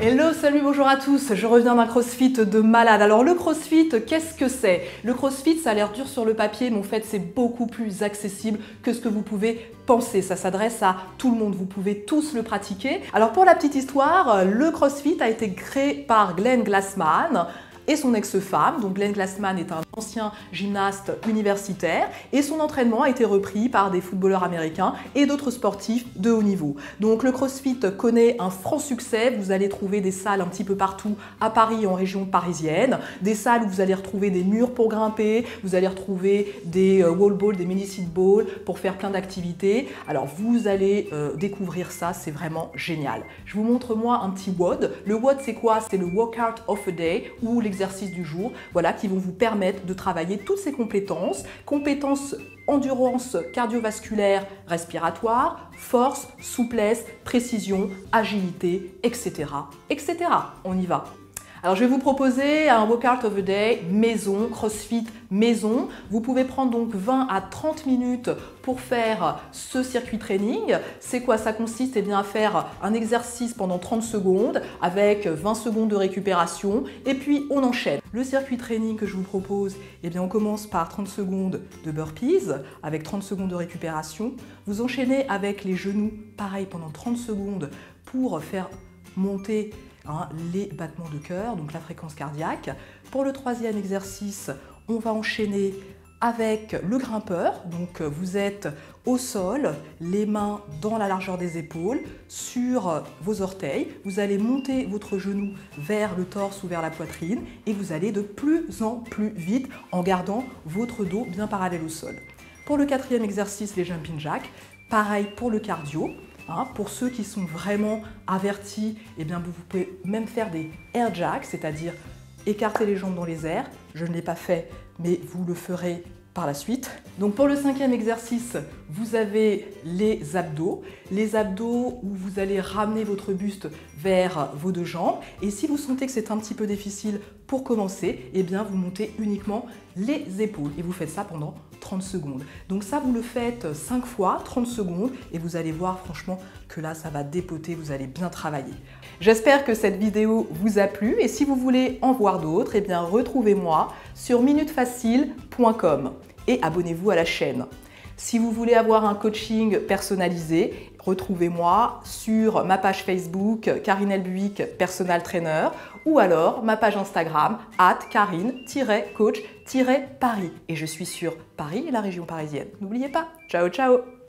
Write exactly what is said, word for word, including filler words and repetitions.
Hello, salut, bonjour à tous. Je reviens d'un crossfit de malade. Alors le crossfit, qu'est-ce que c'est? Le crossfit, ça a l'air dur sur le papier, mais en fait, c'est beaucoup plus accessible que ce que vous pouvez penser. Ça s'adresse à tout le monde. Vous pouvez tous le pratiquer. Alors pour la petite histoire, le crossfit a été créé par Glenn Glassman et son ex-femme. Donc Glenn Glassman est un ancien gymnaste universitaire et son entraînement a été repris par des footballeurs américains et d'autres sportifs de haut niveau. Donc le CrossFit connaît un franc succès. Vous allez trouver des salles un petit peu partout à Paris et en région parisienne, des salles où vous allez retrouver des murs pour grimper, vous allez retrouver des wall balls, des mini seat balls pour faire plein d'activités. Alors vous allez euh, découvrir ça, c'est vraiment génial. Je vous montre moi un petit W O D. Le W O D c'est quoi? C'est le Workout of a Day ou l'exercice du jour, voilà, qui vont vous permettre de travailler toutes ces compétences, compétences endurance cardiovasculaire, respiratoire, force, souplesse, précision, agilité, et cetera, et cetera. On y va. Alors je vais vous proposer un Workout of a Day maison, CrossFit maison. Vous pouvez prendre donc vingt à trente minutes pour faire ce circuit training. C'est quoi? Ça consiste eh bien, à faire un exercice pendant trente secondes avec vingt secondes de récupération et puis on enchaîne. Le circuit training que je vous propose, eh bien, on commence par trente secondes de burpees avec trente secondes de récupération. Vous enchaînez avec les genoux, pareil pendant trente secondes pour faire monter Hein, les battements de cœur, donc la fréquence cardiaque. Pour le troisième exercice, on va enchaîner avec le grimpeur. Donc vous êtes au sol, les mains dans la largeur des épaules, sur vos orteils. Vous allez monter votre genou vers le torse ou vers la poitrine et vous allez de plus en plus vite en gardant votre dos bien parallèle au sol. Pour le quatrième exercice, les jumping jacks, pareil pour le cardio. Hein, pour ceux qui sont vraiment avertis, eh bien, vous pouvez même faire des air jacks, c'est-à-dire écarter les jambes dans les airs. Je ne l'ai pas fait, mais vous le ferez par la suite. Donc pour le cinquième exercice, vous avez les abdos. Les abdos où vous allez ramener votre buste vers vos deux jambes. Et si vous sentez que c'est un petit peu difficile pour commencer, eh bien vous montez uniquement les épaules. Et vous faites ça pendant trente secondes. Donc ça, vous le faites cinq fois, trente secondes. Et vous allez voir franchement que là, ça va dépoter, vous allez bien travailler. J'espère que cette vidéo vous a plu. Et si vous voulez en voir d'autres, eh bien retrouvez-moi sur minute facile point com. Et abonnez-vous à la chaîne. Si vous voulez avoir un coaching personnalisé, retrouvez-moi sur ma page Facebook Karine Elbuik Personal Trainer ou alors ma page Instagram arobase karine tiret coach tiret paris. Et je suis sur Paris et la région parisienne. N'oubliez pas, ciao ciao!